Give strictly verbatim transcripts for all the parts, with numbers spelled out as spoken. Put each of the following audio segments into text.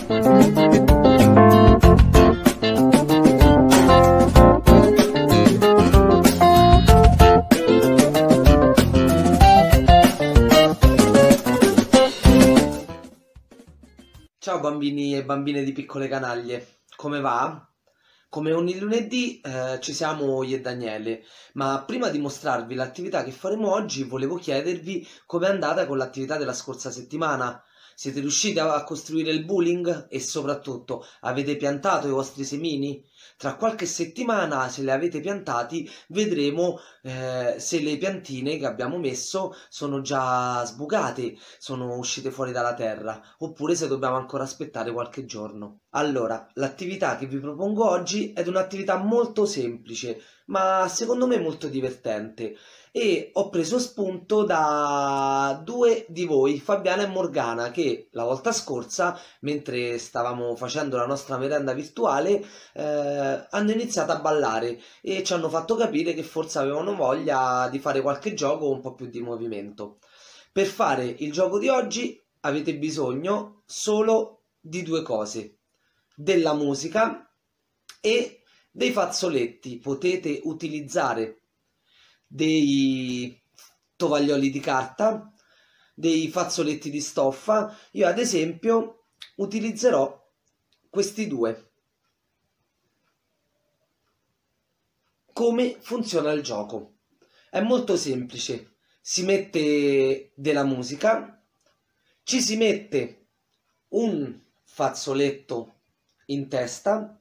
Ciao bambini e bambine di piccole canaglie, come va? Come ogni lunedì eh, ci siamo io e Daniele, ma prima di mostrarvi l'attività che faremo oggi volevo chiedervi com'è andata con l'attività della scorsa settimana. Siete riusciti a costruire il bullying e soprattutto avete piantato i vostri semini? Tra qualche settimana, se li avete piantati, vedremo eh, se le piantine che abbiamo messo sono già sbucate, sono uscite fuori dalla terra, oppure se dobbiamo ancora aspettare qualche giorno. Allora, l'attività che vi propongo oggi è un'attività molto semplice, ma secondo me molto divertente. E ho preso spunto da due di voi, Fabiana e Morgana, che la volta scorsa, mentre stavamo facendo la nostra merenda virtuale, eh, hanno iniziato a ballare e ci hanno fatto capire che forse avevano voglia di fare qualche gioco un po' più di movimento. Per fare il gioco di oggi avete bisogno solo di due cose: della musica e dei fazzoletti. Potete utilizzare dei tovaglioli di carta, dei fazzoletti di stoffa. Io ad esempio utilizzerò questi due. Come funziona il gioco? È molto semplice. Si mette della musica, ci si mette un fazzoletto in testa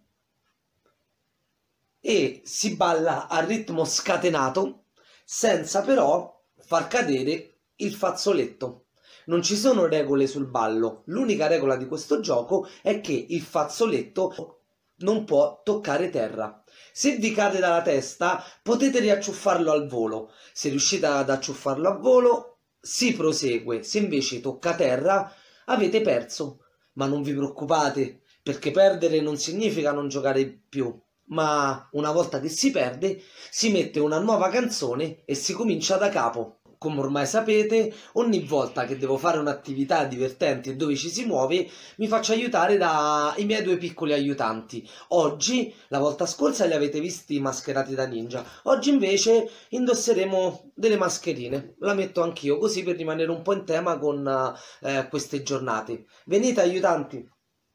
e si balla a ritmo scatenato, senza però far cadere il fazzoletto. Non ci sono regole sul ballo, l'unica regola di questo gioco è che il fazzoletto non può toccare terra. Se vi cade dalla testa potete riacciuffarlo al volo. Se riuscite ad acciuffarlo a volo si prosegue, se invece tocca terra avete perso. Ma non vi preoccupate, perché perdere non significa non giocare più. Ma una volta che si perde, si mette una nuova canzone e si comincia da capo. Come ormai sapete, ogni volta che devo fare un'attività divertente e dove ci si muove, mi faccio aiutare dai miei due piccoli aiutanti. Oggi, la volta scorsa li avete visti mascherati da ninja, oggi invece indosseremo delle mascherine. La metto anch'io, così per rimanere un po' in tema con eh, queste giornate. Venite aiutanti!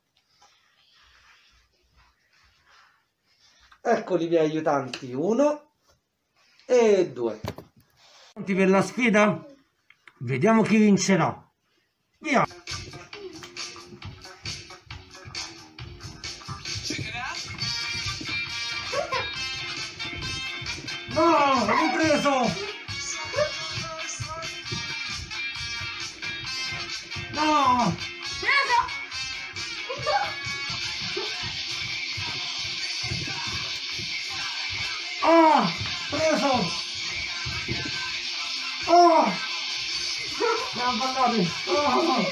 Eccoli i miei aiutanti, uno e due. Pronti per la sfida? Vediamo chi vincerà. Via! No, l'ho preso! No! Ah, preso! Oh! Mi ha ballato! Oh!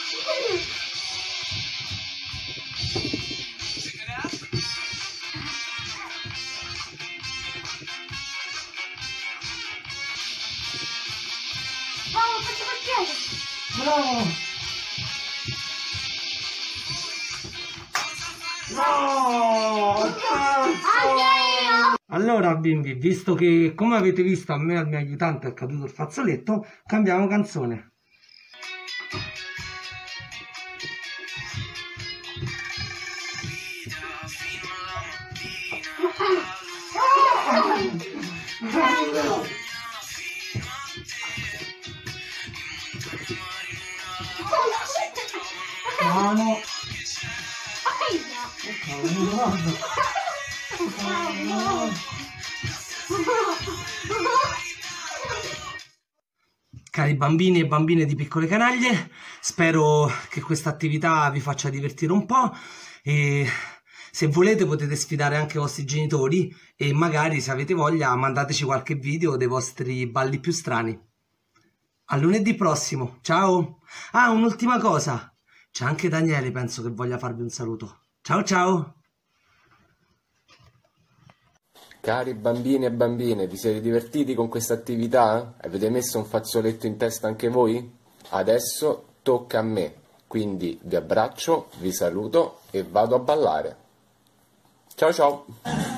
Bravo! No! Allora bimbi, visto che come avete visto a me e al mio aiutante è caduto il fazzoletto, cambiamo canzone. Mano. Cari bambini e bambine di piccole canaglie, spero che questa attività vi faccia divertire un po' e se volete potete sfidare anche i vostri genitori e magari, se avete voglia, mandateci qualche video dei vostri balli più strani. A lunedì prossimo, ciao! Ah, un'ultima cosa, c'è anche Daniele, penso che voglia farvi un saluto. Ciao ciao! Cari bambini e bambine, vi siete divertiti con questa attività? Avete messo un fazzoletto in testa anche voi? Adesso tocca a me. Quindi vi abbraccio, vi saluto e vado a ballare. Ciao ciao!